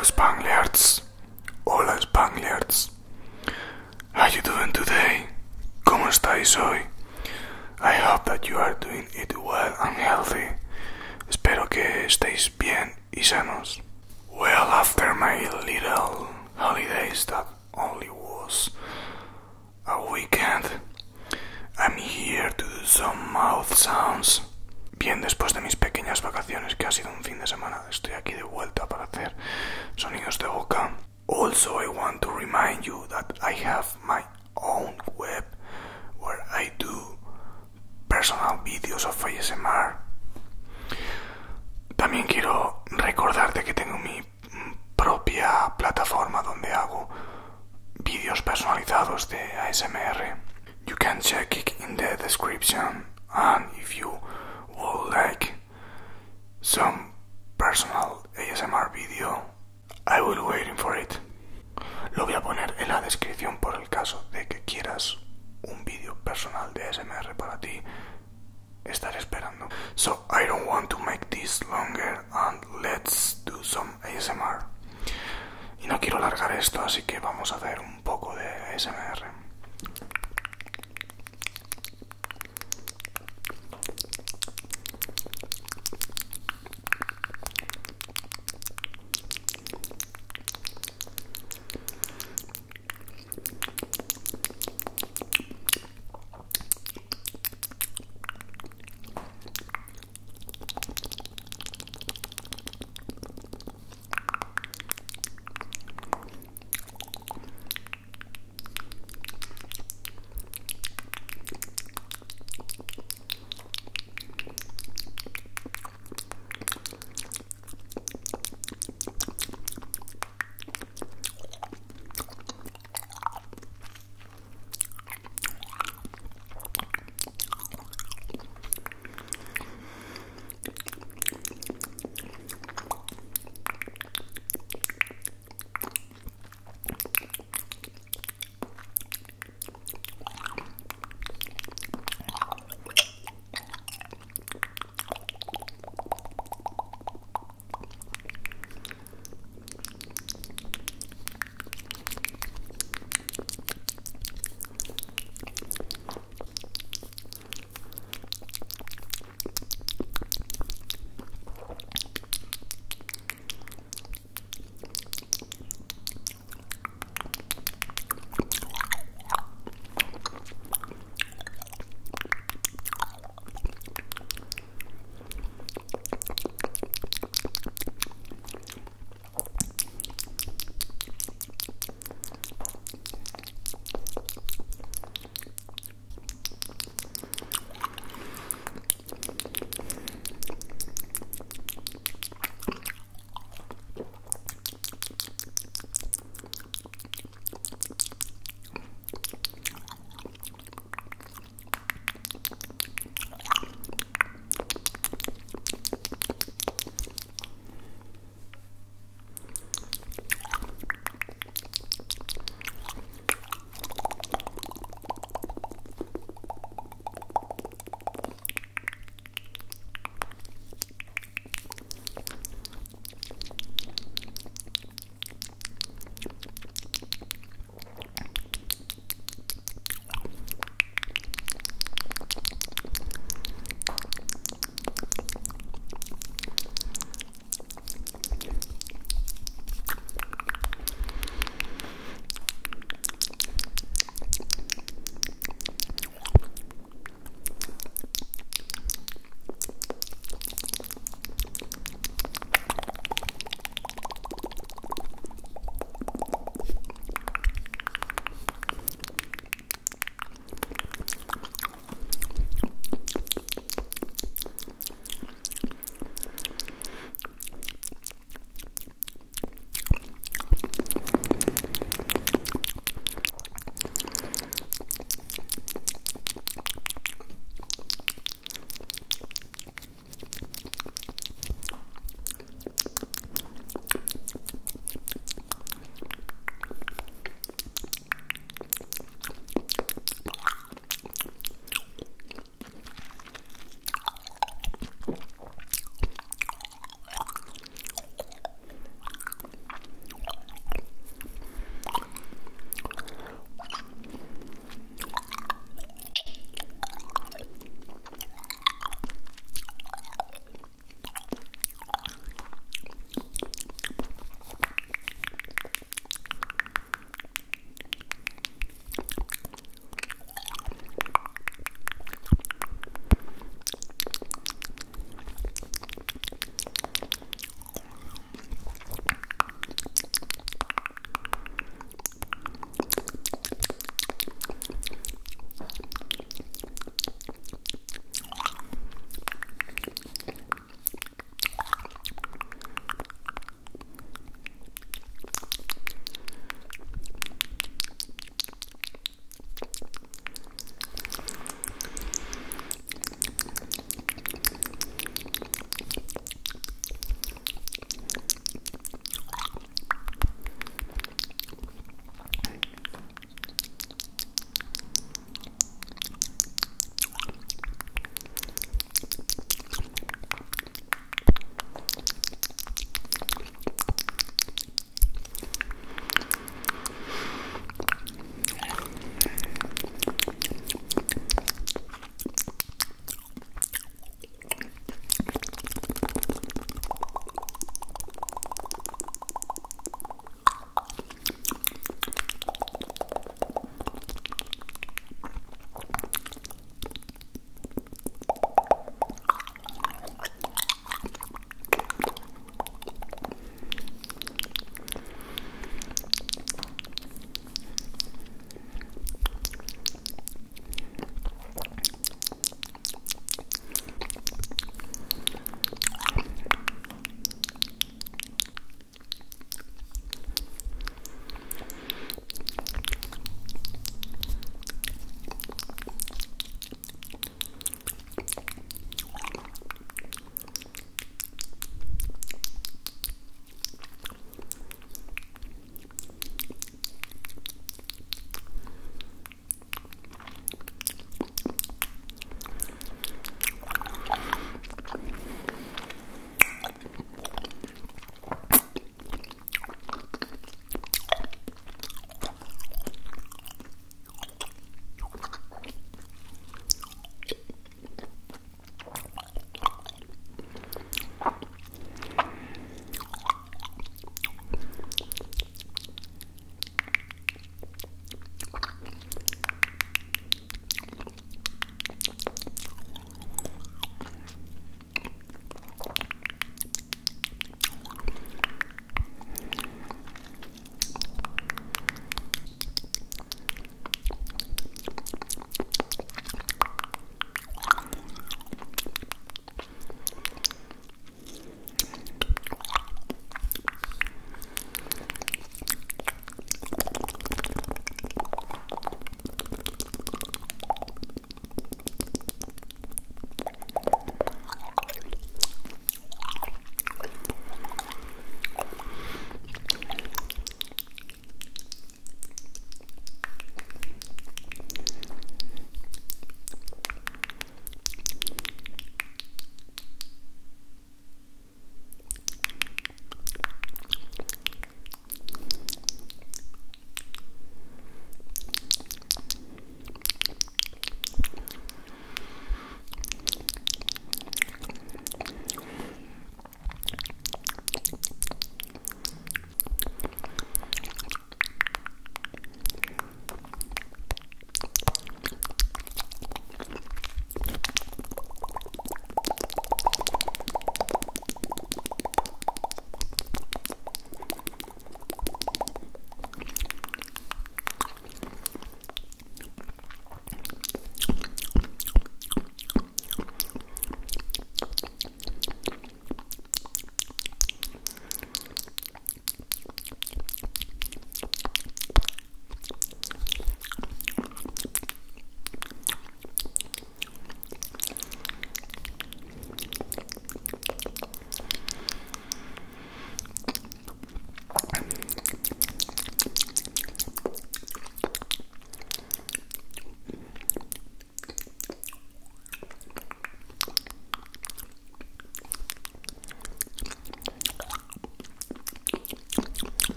Hello Spangliards. Hola Spangliards. How you doing today? ¿Cómo estáis hoy? I hope that you are doing it well and healthy. Espero que estéis bien y sanos. Well, after my little holidays that only was a weekend, I'm here to do some mouth sounds. Bien, después de mis pequeñas vacaciones, que ha sido un fin de semana, estoy aquí de vuelta para hacer sonidos de boca. Also, I want to remind you that I have my own web where I do personal videos of ASMR. También quiero recordarte que tengo mi propia plataforma donde hago vídeos personalizados de ASMR. You can check it in the description, and if you would like some personal ASMR video, I will waiting for it. Lo voy a poner en la descripción por el caso de que quieras un vídeo personal de ASMR para ti. Estaré esperando. So I don't want to make this longer, and let's do some ASMR. Y no quiero alargar esto, así que vamos a hacer un poco de ASMR.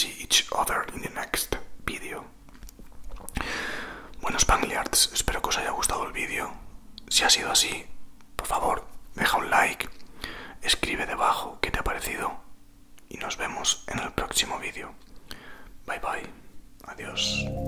see each other in the next video. Bueno, Spangliards, espero que os haya gustado el vídeo. Si ha sido así, por favor, deja un like, escribe debajo qué te ha parecido y nos vemos en el próximo vídeo. Bye bye, adiós.